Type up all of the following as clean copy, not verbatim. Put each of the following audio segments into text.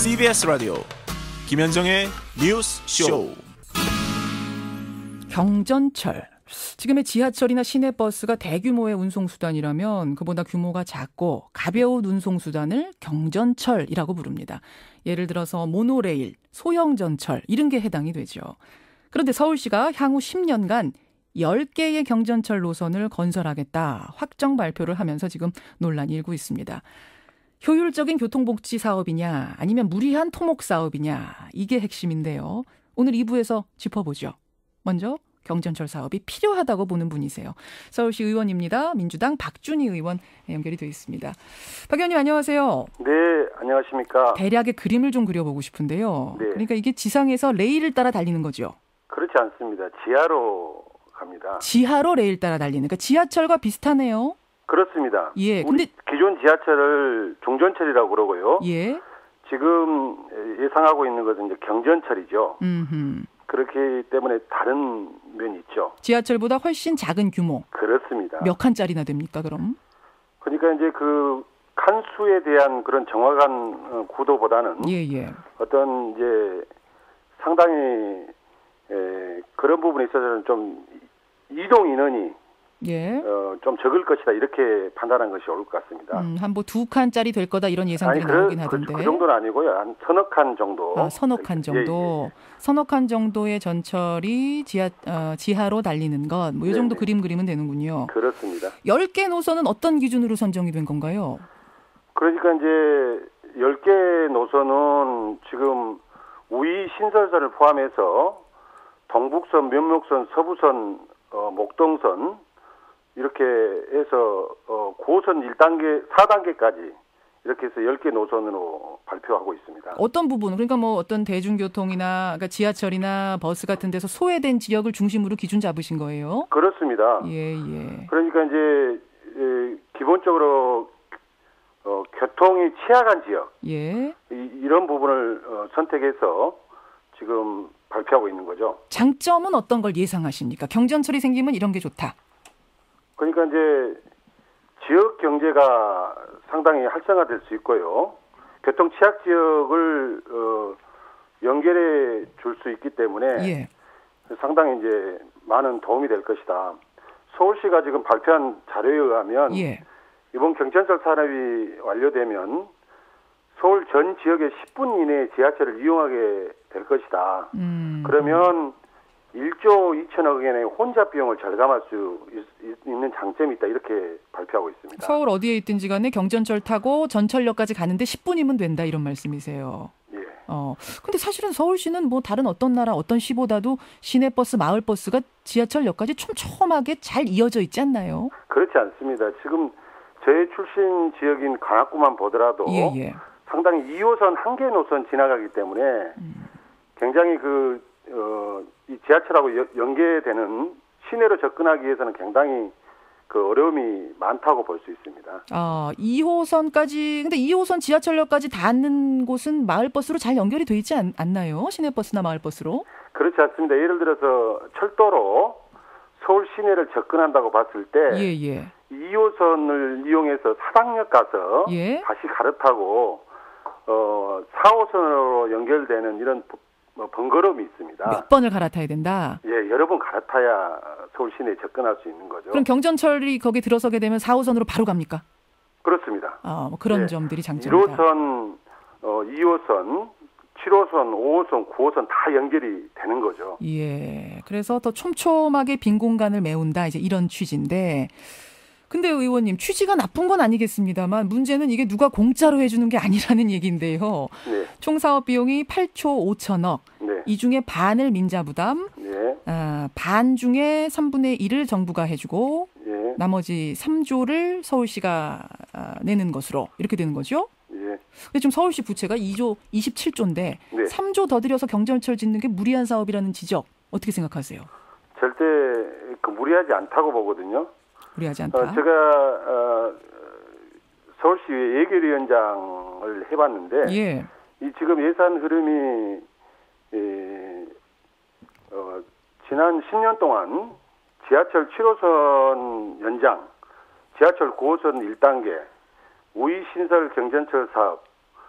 CBS 라디오 김현정의 뉴스 쇼. 경전철. 지금의 지하철이나 시내버스가 대규모의 운송수단이라면 그보다 규모가 작고 가벼운 운송수단을 경전철이라고 부릅니다. 예를 들어서 모노레일, 소형전철 이런 게 해당이 되죠. 그런데 서울시가 향후 10년간 10개의 경전철 노선을 건설하겠다 확정 발표를 하면서 지금 논란이 일고 있습니다. 효율적인 교통복지 사업이냐 아니면 무리한 토목 사업이냐 이게 핵심인데요. 오늘 2부에서 짚어보죠. 먼저 경전철 사업이 필요하다고 보는 분이세요. 서울시 의원입니다. 민주당 박준희 의원 연결이 되어 있습니다. 박 의원님 안녕하세요. 네, 안녕하십니까. 대략의 그림을 좀 그려보고 싶은데요. 네. 그러니까 이게 지상에서 레일을 따라 달리는 거죠? 그렇지 않습니다. 지하로 갑니다. 지하로 레일 따라 달리는. 그러니까 지하철과 비슷하네요. 그렇습니다. 예, 근데 기존 지하철을 종전철이라고 그러고요. 예. 지금 예상하고 있는 것은 이제 경전철이죠. 그렇기 때문에 다른 면이 있죠. 지하철보다 훨씬 작은 규모. 그렇습니다. 몇 칸짜리나 됩니까, 그럼? 그러니까 이제 그 칸수에 대한 그런 정확한 구도보다는 어떤 이제 상당히 그런 부분에 있어서는 좀 이동 인원이 좀 적을 것이다 이렇게 판단한 것이 옳을 것 같습니다. 한 뭐 2칸짜리 될 거다 이런 예상들이 나오긴 하던데. 그 정도는 아니고요. 한 서너 칸 정도. 아, 서너 칸 정도. 서너 칸 정도의 전철이 지하로 달리는 것. 뭐 이 정도 그림 그리면 되는군요. 그렇습니다. 10개 노선은 어떤 기준으로 선정이 된 건가요? 그러니까 이제 10개 노선은 지금 우이 신설선을 포함해서 동북선, 면목선, 서부선, 목동선 이렇게 해서 9호선 1단계, 4단계까지 이렇게 해서 10개 노선으로 발표하고 있습니다. 어떤 부분, 그러니까 뭐 어떤 대중교통이나 그러니까 지하철이나 버스 같은 데서 소외된 지역을 중심으로 기준 잡으신 거예요? 그렇습니다. 예. 그러니까 이제 기본적으로 교통이 취약한 지역 이런 부분을 선택해서 지금 발표하고 있는 거죠. 장점은 어떤 걸 예상하십니까? 경전철이 생기면 이런 게 좋다. 그러니까 이제 지역 경제가 상당히 활성화될 수 있고요. 교통 취약 지역을 연결해 줄 수 있기 때문에 상당히 이제 많은 도움이 될 것이다. 서울시가 지금 발표한 자료에 의하면 이번 경전철 산업이 완료되면 서울 전 지역의 10분 이내에 지하철을 이용하게 될 것이다. 그러면 1조 2천억 원의 혼잡 비용을 절감할 수 있는 장점이 있다. 이렇게 발표하고 있습니다. 서울 어디에 있든지 간에 경전철 타고 전철역까지 가는데 10분이면 된다 이런 말씀이세요. 예. 근데 사실은 서울시는 뭐 다른 어떤 나라 어떤 시보다도 시내버스, 마을버스가 지하철역까지 촘촘하게 잘 이어져 있지 않나요? 그렇지 않습니다. 지금 저의 출신 지역인 관악구만 보더라도 상당히 2호선 한 개 노선 지나가기 때문에 굉장히 이 지하철하고 연계되는 시내로 접근하기 위해서는 굉장히 그 어려움이 많다고 볼 수 있습니다. 2호선까지, 근데 2호선 지하철역까지 닿는 곳은 마을버스로 잘 연결이 되어 있지 않나요? 시내버스나 마을버스로? 그렇지 않습니다. 예를 들어서 철도로 서울 시내를 접근한다고 봤을 때 2호선을 이용해서 사당역 가서 다시 갈아타고 4호선으로 연결되는 이런 번거로움이 있습니다. 몇 번을 갈아타야 된다? 여러 번 갈아타야 서울 시내에 접근할 수 있는 거죠. 그럼 경전철이 거기 들어서게 되면 4호선으로 바로 갑니까? 그렇습니다. 뭐 그런 점들이 장점이다. 1호선, 2호선, 7호선, 5호선, 9호선 다 연결이 되는 거죠. 그래서 더 촘촘하게 빈 공간을 메운다. 이제 이런 취지인데. 근데 의원님, 취지가 나쁜 건 아니겠습니다만 문제는 이게 누가 공짜로 해주는 게 아니라는 얘기인데요. 총 사업 비용이 8조 5천억. 이 중에 반을 민자 부담, 반 중에 3분의 1을 정부가 해주고 나머지 3조를 서울시가 내는 것으로 이렇게 되는 거죠? 근데 지금 서울시 부채가 2조 27조인데 3조 더 들여서 경전철 짓는 게 무리한 사업이라는 지적 어떻게 생각하세요? 절대 무리하지 않다고 보거든요. 무리하지 않다. 제가 서울시 예결위원장을 해봤는데 이 지금 예산 흐름이 지난 10년 동안 지하철 7호선 연장, 지하철 9호선 1단계, 우이신설 경전철 사업,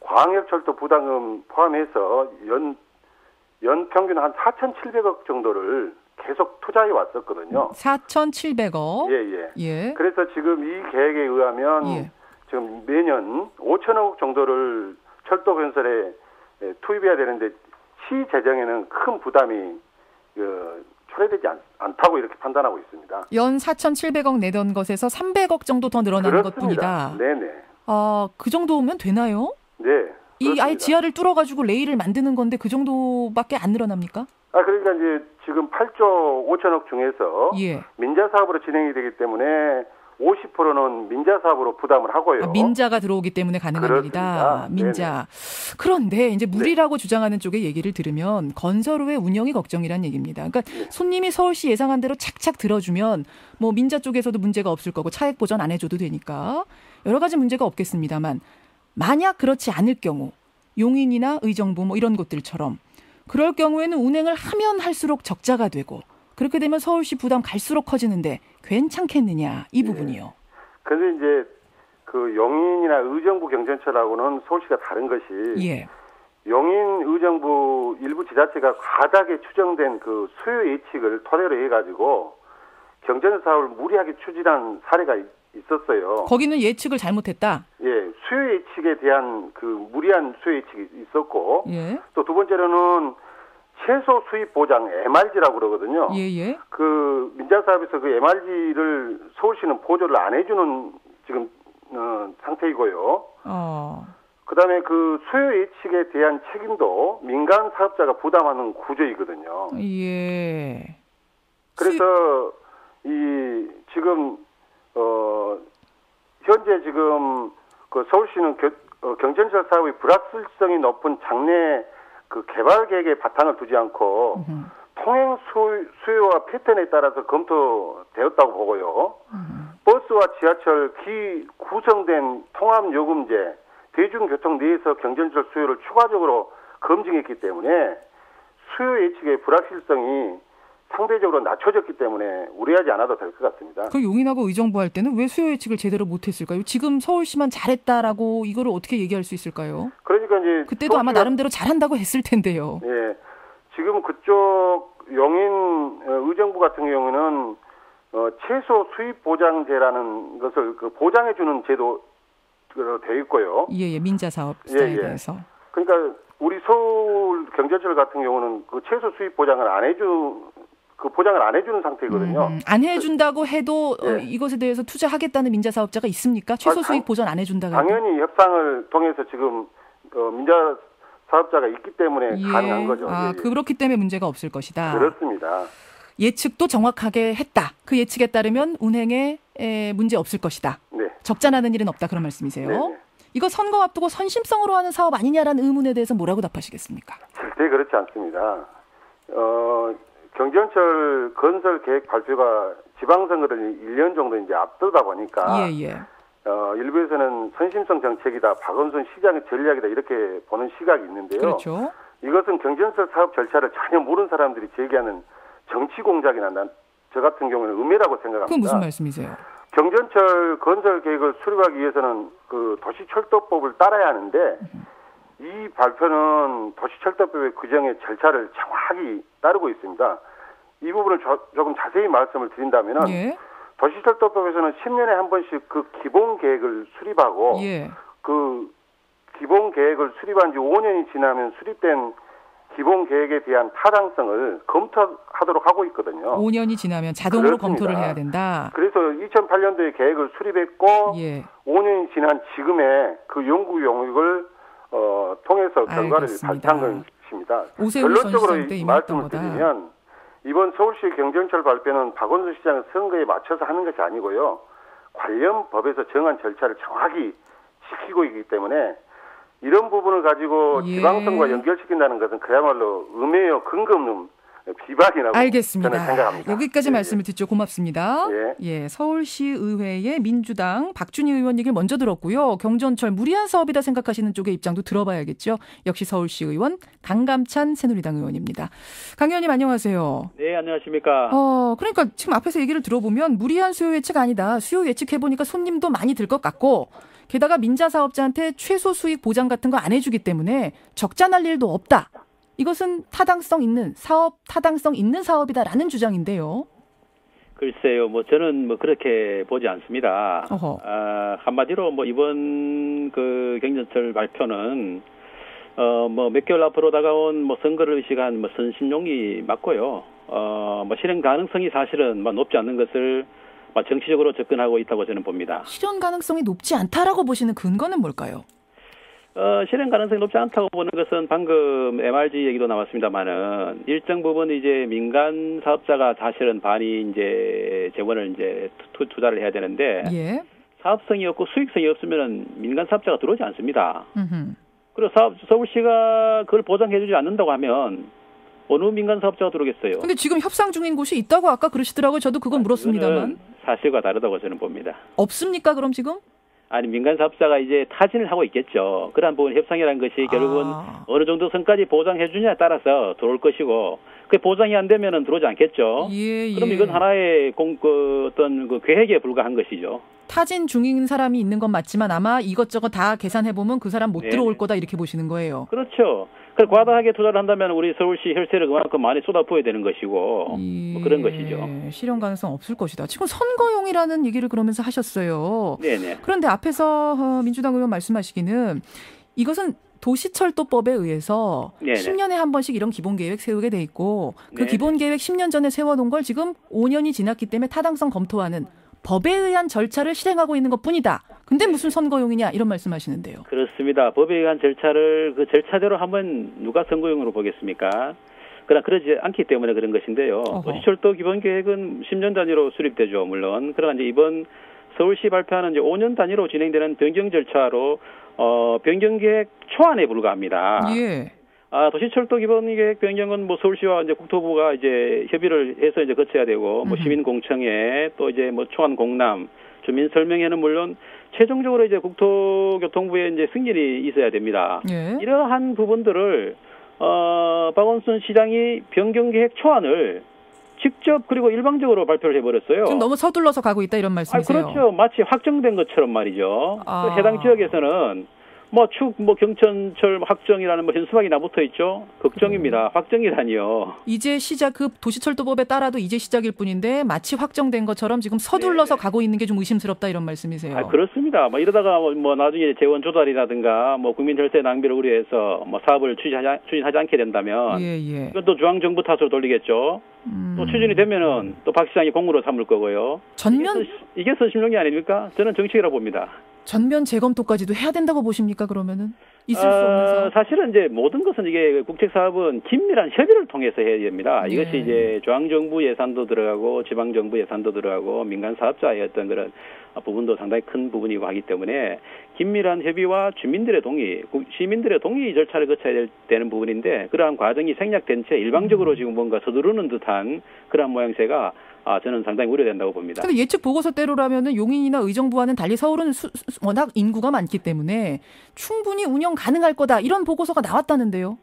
광역철도 부담금 포함해서 연 평균 한 4,700억 정도를 계속 투자해 왔었거든요. 4,700억. 예. 그래서 지금 이 계획에 의하면 지금 매년 5천억 정도를 철도 건설에 투입해야 되는데 시 재정에는 큰 부담이 초래되지 않다고 이렇게 판단하고 있습니다. 연 4,700억 내던 것에서 300억 정도 더 늘어나는 것뿐이다. 네네. 그 정도면 되나요? 네. 이 아예 지하를 뚫어가지고 레일을 만드는 건데 그 정도밖에 안 늘어납니까? 그러니까 이제 지금 8조 5천억 중에서 민자 사업으로 진행이 되기 때문에 50%는 민자 사업으로 부담을 하고요. 민자가 들어오기 때문에 가능한 일이다. 민자. 네네. 그런데 이제 무리라고 주장하는 쪽의 얘기를 들으면 건설후의 운영이 걱정이란 얘기입니다. 그러니까 손님이 서울시 예상한 대로 착착 들어주면 뭐 민자 쪽에서도 문제가 없을 거고 차액 보전 안 해줘도 되니까 여러 가지 문제가 없겠습니다만 만약 그렇지 않을 경우 용인이나 의정부 뭐 이런 곳들처럼 그럴 경우에는 운행을 하면 할수록 적자가 되고 그렇게 되면 서울시 부담 갈수록 커지는데 괜찮겠느냐 이 부분이요. 그런데 이제 그 용인이나 의정부 경전철하고는 서울시가 다른 것이 용인 의정부 일부 지자체가 과다하게 추정된 그 수요 예측을 토대로 해가지고 경전철 사업을 무리하게 추진한 사례가 있었어요. 거기는 예측을 잘못했다. 수요 예측에 대한 그 무리한 수요 예측이 있었고 또 두 번째로는 최소 수입 보장 MRG라고 그러거든요. 그 민자 사업에서 그 MRG를 서울시는 보조를 안 해주는 지금 상태이고요. 그다음에 그 수요 예측에 대한 책임도 민간 사업자가 부담하는 구조이거든요. 그래서 이 지금 현재 지금 그 서울시는 경전철 사업의 불확실성이 높은 장래 그 개발 계획에 바탕을 두지 않고 통행 수요와 패턴에 따라서 검토되었다고 보고요. 버스와 지하철 구성된 통합요금제, 대중교통 내에서 경전철 수요를 추가적으로 검증했기 때문에 수요 예측의 불확실성이 상대적으로 낮춰졌기 때문에 우려하지 않아도 될 것 같습니다. 그 용인하고 의정부 할 때는 왜 수요 예측을 제대로 못했을까요? 지금 서울시만 잘했다라고 이거를 어떻게 얘기할 수 있을까요? 그러니까 이제 그때도 아마 나름대로 잘한다고 했을 텐데요. 지금 그쪽 용인 의정부 같은 경우는 최소 수입 보장제라는 것을 그 보장해주는 제도로 되어 있고요. 민자 사업자에 대해서. 그러니까 우리 서울 경전철 같은 경우는 그 최소 수입 보장을 안 해주는 상태거든요. 안 해준다고 해도 이것에 대해서 투자하겠다는 민자 사업자가 있습니까? 최소 수익 보전 안 해준다고 해도? 당연히 협상을 통해서 지금 민자 사업자가 있기 때문에 가능한 거죠. 그렇기 때문에 문제가 없을 것이다. 그렇습니다. 예측도 정확하게 했다. 그 예측에 따르면 운행에 문제 없을 것이다. 적자나는 일은 없다 그런 말씀이세요? 이거 선거 앞두고 선심성으로 하는 사업 아니냐라는 의문에 대해서 뭐라고 답하시겠습니까? 절대 그렇지 않습니다. 경전철 건설 계획 발표가 지방선거를 1년 정도 이제 앞두다 보니까 일부에서는 선심성 정책이다, 박원순 시장의 전략이다 이렇게 보는 시각이 있는데요. 그렇죠. 이것은 경전철 사업 절차를 전혀 모르는 사람들이 제기하는 정치 공작이나 저 같은 경우는 음해라고 생각합니다. 그건 무슨 말씀이세요? 경전철 건설 계획을 수립하기 위해서는 그 도시철도법을 따라야 하는데 이 발표는 도시철도법의 규정의 절차를 정확히 따르고 있습니다. 이 부분을 조금 자세히 말씀을 드린다면은 도시철도법에서는 10년에 한 번씩 그 기본 계획을 수립하고 그 기본 계획을 수립한 지 5년이 지나면 수립된 기본 계획에 대한 타당성을 검토하도록 하고 있거든요. 5년이 지나면 자동으로 검토를 해야 된다. 그래서 2008년도에 계획을 수립했고 5년이 지난 지금의 그 연구 용역을 통해서 결과를 발표한 것입니다. 결론적으로 말씀을 드리면 이번 서울시 경전철 발표는 박원순 시장의 선거에 맞춰서 하는 것이 아니고요. 관련 법에서 정한 절차를 정확히 지키고 있기 때문에 이런 부분을 가지고 지방선거와 연결시킨다는 것은 그야말로 음해요 근거 없는 비박이라고 알겠습니다. 저는 생각합니다. 여기까지 말씀을 듣죠. 고맙습니다. 예. 예, 서울시의회의 민주당 박준희 의원 얘기를 먼저 들었고요. 경전철 무리한 사업이다 생각하시는 쪽의 입장도 들어봐야겠죠. 역시 서울시 의원 강감찬 새누리당 의원입니다. 강 의원님 안녕하세요. 네, 안녕하십니까. 그러니까 지금 앞에서 얘기를 들어보면 무리한 수요 예측 아니다. 수요 예측해보니까 손님도 많이 들 것 같고 게다가 민자 사업자한테 최소 수익 보장 같은 거 안 해주기 때문에 적자 날 일도 없다. 이것은 타당성 있는 사업이다라는 주장인데요. 글쎄요, 저는 그렇게 보지 않습니다. 한마디로 이번 그 경전철 발표는 몇 개월 앞으로 다가온 선거를 의식한 선심용이 맞고요. 실행 가능성이 사실은 높지 않는 것을 정치적으로 접근하고 있다고 저는 봅니다. 실현 가능성이 높지 않다라고 보시는 근거는 뭘까요? 실행 가능성이 높지 않다고 보는 것은 방금 MRG 얘기도 나왔습니다만은 일정 부분 이제 민간 사업자가 사실은 반이 이제 재원을 이제 투자를 해야 되는데 예. 사업성이 없고 수익성이 없으면은 민간 사업자가 들어오지 않습니다. 그리고 서울시가 그걸 보장해주지 않는다고 하면 어느 민간 사업자가 들어오겠어요? 근데 지금 협상 중인 곳이 있다고 아까 그러시더라고요. 저도 그건 물었습니다만. 사실과 다르다고 저는 봅니다. 없습니까? 그럼 지금? 아니 민간 사업자가 이제 타진을 하고 있겠죠. 그러한 부분 협상이라는 것이 결국은 어느 정도 선까지 보장해 주냐에 따라서 들어올 것이고 그 보장이 안 되면은 들어오지 않겠죠. 예. 그럼 이건 하나의 어떤 계획에 불과한 것이죠. 타진 중인 사람이 있는 건 맞지만 아마 이것저것 다 계산해 보면 그 사람 못 들어올 거다 이렇게 보시는 거예요. 그렇죠. 과다하게 투자를 한다면 우리 서울시 혈세를 그만큼 많이 쏟아부어야 되는 것이고 그런 것이죠. 실현 가능성 없을 것이다. 지금 선거용이라는 얘기를 그러면서 하셨어요. 네네. 그런데 앞에서 민주당 의원 말씀하시기는 이것은 도시철도법에 의해서 네네. 10년에 한 번씩 이런 기본계획 세우게 돼 있고 그 기본계획 10년 전에 세워놓은 걸 지금 5년이 지났기 때문에 타당성 검토하는 법에 의한 절차를 실행하고 있는 것뿐이다. 근데 무슨 선거용이냐 이런 말씀하시는데요. 그렇습니다. 법에 의한 절차를 그 절차대로 하면 누가 선거용으로 보겠습니까? 그러나 그러지 않기 때문에 그런 것인데요. 도시철도 기본계획은 10년 단위로 수립되죠. 물론. 그러나 이제 이번 서울시 발표하는 이제 5년 단위로 진행되는 변경 절차로 변경계획 초안에 불과합니다. 예. 도시철도 기본계획 변경은 서울시와 이제 국토부가 이제 협의를 해서 이제 거쳐야 되고 시민공청회 또 이제 초안 공람 주민 설명회는 물론 최종적으로 이제 국토교통부의 이제 승인이 있어야 됩니다. 예. 이러한 부분들을 박원순 시장이 변경계획 초안을 직접 그리고 일방적으로 발표를 해버렸어요. 지금 너무 서둘러서 가고 있다 이런 말씀이세요? 그렇죠. 마치 확정된 것처럼 말이죠. 해당 지역에서는 경천철 확정이라는 현수막이 나붙어 있죠. 걱정입니다. 확정이라니요. 이제 시작 그 도시철도법에 따라도 이제 시작일 뿐인데 마치 확정된 것처럼 지금 서둘러서 가고 있는 게 좀 의심스럽다 이런 말씀이세요. 그렇습니다. 이러다가 나중에 재원 조달이라든가 국민 혈세 낭비를 우려해서 사업을 추진하지 않게 된다면 이건 또 중앙 정부 탓으로 돌리겠죠. 또 추진이 되면은 또 박 시장이 공무로 삼을 거고요. 이게 선심용이 아닙니까? 저는 정책이라고 봅니다. 전면 재검토까지도 해야 된다고 보십니까? 그러면은 있을 수 없는 사업? 사실은 이제 모든 것은 이게 국책 사업은 긴밀한 협의를 통해서 해야 됩니다. 이것이 이제 중앙 정부 예산도 들어가고 지방 정부 예산도 들어가고 민간 사업자의 어떤 그런 부분도 상당히 큰 부분이고 하기 때문에 긴밀한 협의와 주민들의 동의, 시민들의 동의 절차를 거쳐야 되는 부분인데 그러한 과정이 생략된 채 일방적으로 지금 뭔가 서두르는 듯한 그러한 모양새가 저는 상당히 우려된다고 봅니다. 근데 예측 보고서대로라면은 용인이나 의정부와는 달리 서울은 워낙 인구가 많기 때문에 충분히 운영 가능할 거다 이런 보고서가 나왔다는데요.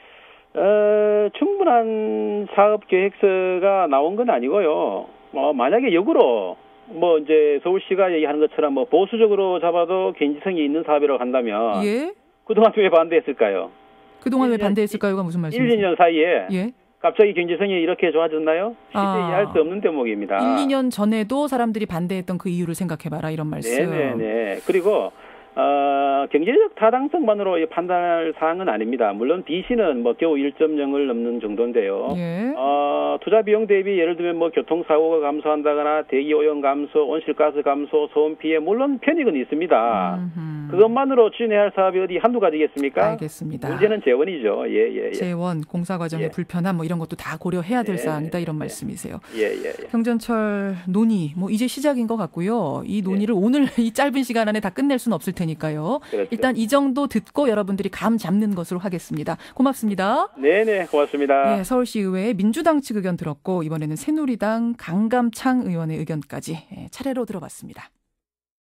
충분한 사업 계획서가 나온 건 아니고요. 만약에 역으로 이제 서울시가 얘기하는 것처럼 보수적으로 잡아도 견지성이 있는 사업이라고 한다면 그동안 왜 반대했을까요? 그동안 왜 반대했을까요가 무슨 말씀이세요? 1, 2년 사이에 갑자기 경제성이 이렇게 좋아졌나요? 실제 이해할 수 없는 대목입니다. 1, 2년 전에도 사람들이 반대했던 그 이유를 생각해봐라 이런 말씀. 네네네. 그리고 경제적 타당성만으로 판단할 사항은 아닙니다. 물론 BC는 겨우 1.0을 넘는 정도인데요. 투자 비용 대비 예를 들면 교통사고가 감소한다거나 대기 오염 감소, 온실가스 감소, 소음 피해 물론 편익은 있습니다. 그것만으로 추진해야 할 사업이 어디 한두 가지겠습니까? 알겠습니다. 문제는 재원이죠. 예. 재원, 공사 과정의 불편함 뭐 이런 것도 다 고려해야 될 사항이다 이런 말씀이세요. 경전철 논의 뭐 이제 시작인 것 같고요. 이 논의를 오늘 이 짧은 시간 안에 다 끝낼 수는 없을 테니까요. 그렇죠. 일단 이 정도 듣고 여러분들이 감 잡는 것으로 하겠습니다. 고맙습니다. 네네, 고맙습니다. 네, 서울시의회의 민주당 측 의견 들었고 이번에는 새누리당 강감창 의원의 의견까지 차례로 들어봤습니다.